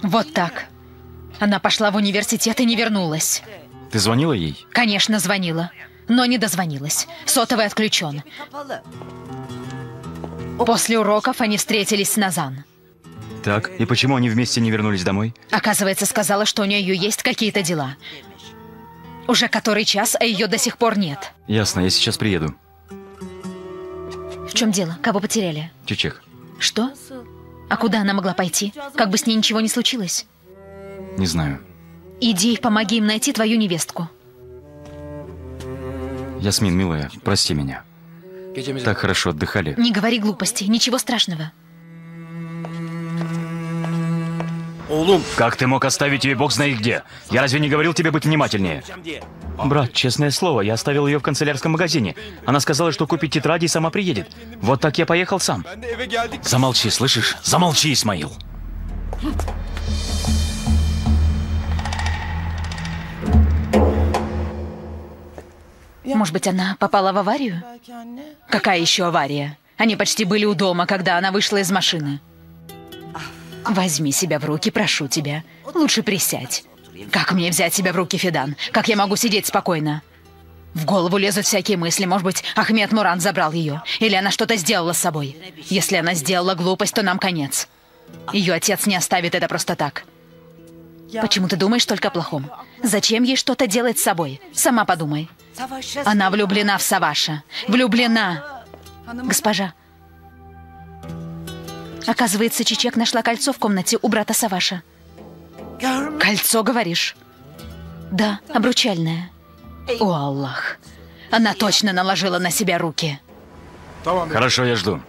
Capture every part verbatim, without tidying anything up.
Вот так. Она пошла в университет и не вернулась. Ты звонила ей? Конечно, звонила, но не дозвонилась. Сотовый отключен. После уроков они встретились с Назан. Так, и почему они вместе не вернулись домой? Оказывается, сказала, что у нее есть какие-то дела. Уже который час, а ее до сих пор нет. Ясно, я сейчас приеду. В чем дело? Кого потеряли? Чичек. Что? А куда она могла пойти? Как бы с ней ничего не случилось? Не знаю. Иди и помоги им найти твою невестку. Ясмин, милая, прости меня. Так хорошо отдыхали. Не говори глупости, ничего страшного. Как ты мог оставить ее бог знает где? Я разве не говорил тебе быть внимательнее? Брат, честное слово, я оставил ее в канцелярском магазине. Она сказала, что купит тетради и сама приедет. Вот так я поехал сам. Замолчи, слышишь? Замолчи, Исмаил. Может быть, она попала в аварию? Какая еще авария? Они почти были у дома, когда она вышла из машины. Возьми себя в руки, прошу тебя. Лучше присядь. Как мне взять себя в руки, Фидан? Как я могу сидеть спокойно? В голову лезут всякие мысли. Может быть, Ахмед Муран забрал ее. Или она что-то сделала с собой. Если она сделала глупость, то нам конец. Ее отец не оставит это просто так. Почему ты думаешь только о плохом? Зачем ей что-то делать с собой? Сама подумай. Она влюблена в Саваша. Влюблена. Госпожа. Оказывается, Чичек нашла кольцо в комнате у брата Саваша. Кольцо, говоришь? Да, обручальное. О, Аллах. Она точно наложила на себя руки. Хорошо, я жду.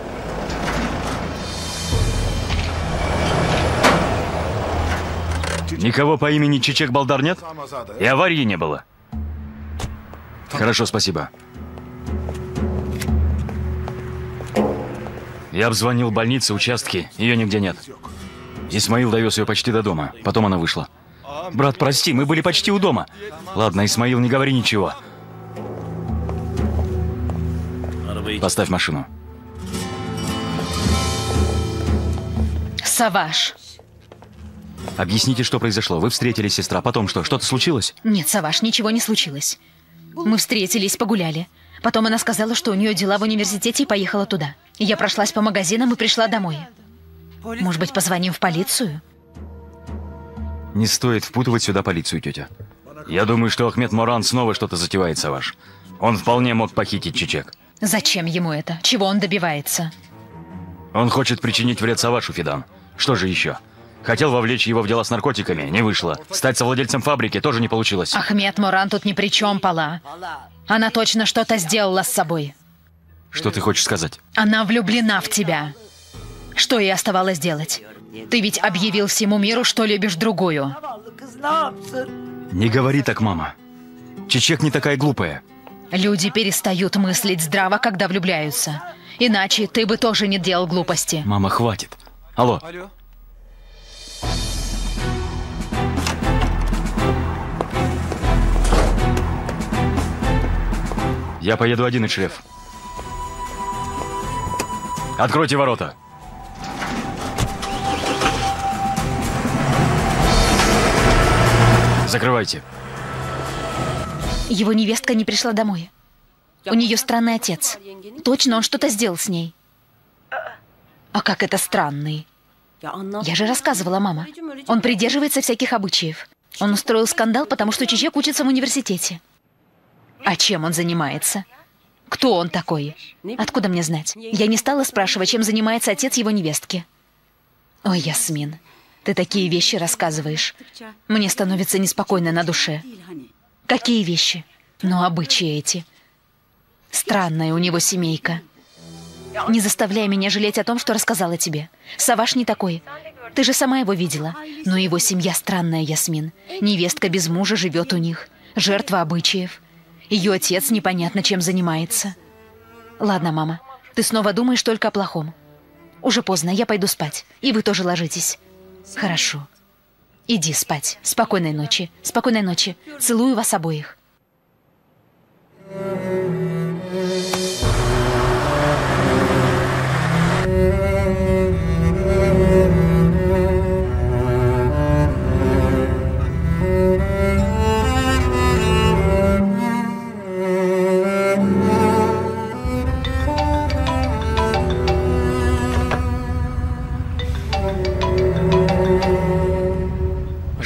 Никого по имени Чичек Балдар нет? И аварии не было? Хорошо, спасибо. Я обзвонил больницы, участки, ее нигде нет. Исмаил довез ее почти до дома, потом она вышла. Брат, прости, мы были почти у дома. Ладно, Исмаил, не говори ничего. Поставь машину. Саваш. Объясните, что произошло. Вы встретились, сестра, потом что? Что-то случилось? Нет, Саваш, ничего не случилось. Мы встретились, погуляли. Потом она сказала, что у нее дела в университете, и поехала туда. Я прошлась по магазинам и пришла домой. Может быть, позвоним в полицию? Не стоит впутывать сюда полицию, тетя. Я думаю, что Ахмед Муран снова что-то затевает, Саваш. Он вполне мог похитить Чичек. Зачем ему это? Чего он добивается? Он хочет причинить вред Савашу, Фидан. Что же еще? Хотел вовлечь его в дела с наркотиками, не вышло. Стать совладельцем фабрики тоже не получилось. Ахмед Муран тут ни при чем, Пала. Она точно что-то сделала с собой. Что ты хочешь сказать? Она влюблена в тебя. Что ей оставалось делать? Ты ведь объявил всему миру, что любишь другую. Не говори так, мама. Чичек не такая глупая. Люди перестают мыслить здраво, когда влюбляются. Иначе ты бы тоже не делал глупости. Мама, хватит. Алло. Я поеду один, шеф. Откройте ворота. Закрывайте. Его невестка не пришла домой. У нее странный отец. Точно он что-то сделал с ней. А как это странный? Я же рассказывала, мама. Он придерживается всяких обычаев. Он устроил скандал, потому что Чичек учится в университете. А чем он занимается? Кто он такой? Откуда мне знать? Я не стала спрашивать, чем занимается отец его невестки. Ой, Ясмин, ты такие вещи рассказываешь. Мне становится неспокойно на душе. Какие вещи? Ну, обычаи эти. Странная у него семейка. Не заставляй меня жалеть о том, что рассказала тебе. Саваш не такой. Ты же сама его видела. Но его семья странная, Ясмин. Невестка без мужа живет у них. Жертва обычаев. Ее отец непонятно чем занимается. Ладно, мама, ты снова думаешь только о плохом. Уже поздно, я пойду спать. И вы тоже ложитесь. Хорошо. Иди спать. Спокойной ночи. Спокойной ночи. Целую вас обоих.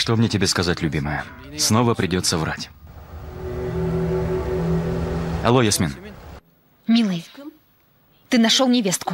Что мне тебе сказать, любимая? Снова придется врать. Алло, Ясмин. Милый, ты нашел невестку.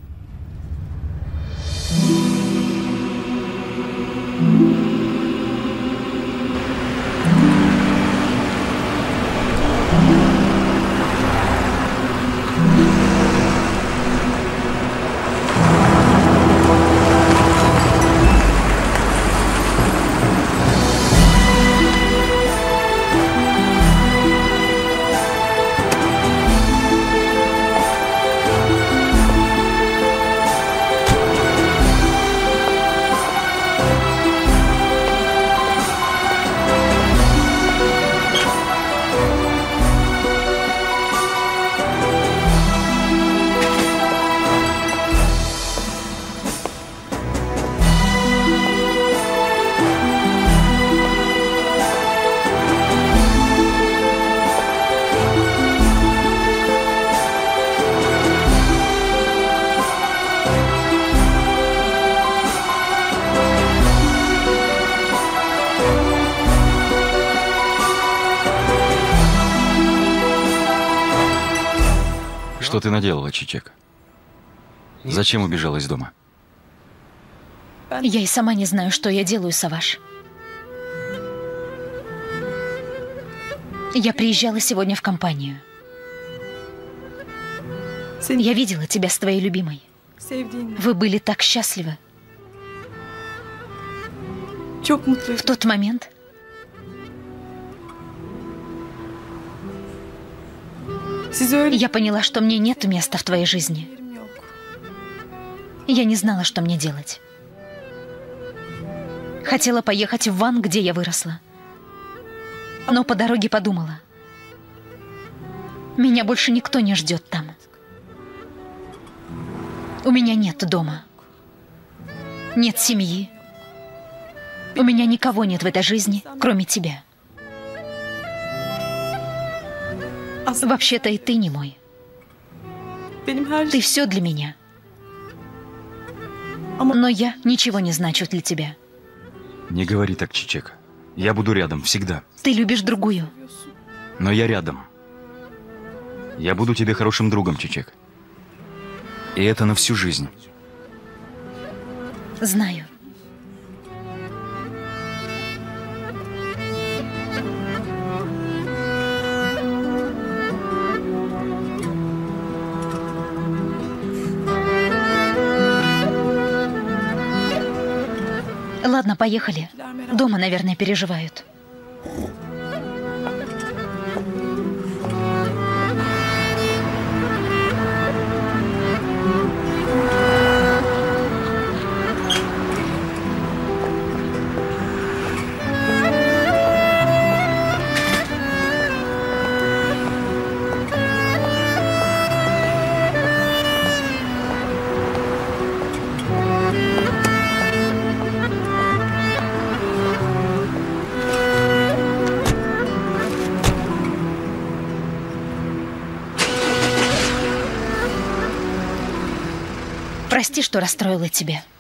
Что ты наделала, Чичек? Зачем убежала из дома? Я и сама не знаю, что я делаю, Саваш. Я приезжала сегодня в компанию. Я видела тебя с твоей любимой. Вы были так счастливы. В тот момент я поняла, что мне нет места в твоей жизни. Я не знала, что мне делать. Хотела поехать в Ван, где я выросла. Но по дороге подумала. Меня больше никто не ждет там. У меня нет дома. Нет семьи. У меня никого нет в этой жизни, кроме тебя. Вообще-то и ты не мой. Ты все для меня. Но я ничего не значу для тебя. Не говори так, Чичек. Я буду рядом всегда. Ты любишь другую. Но я рядом. Я буду тебе хорошим другом, Чичек. И это на всю жизнь. Знаю. Ладно, поехали. Дома, наверное, переживают. Прости, что расстроила тебя.